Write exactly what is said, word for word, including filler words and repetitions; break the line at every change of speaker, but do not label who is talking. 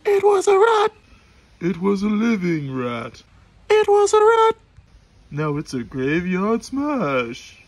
It was a rat.
It was a living rat.
It was a rat.
Now it's a graveyard smash.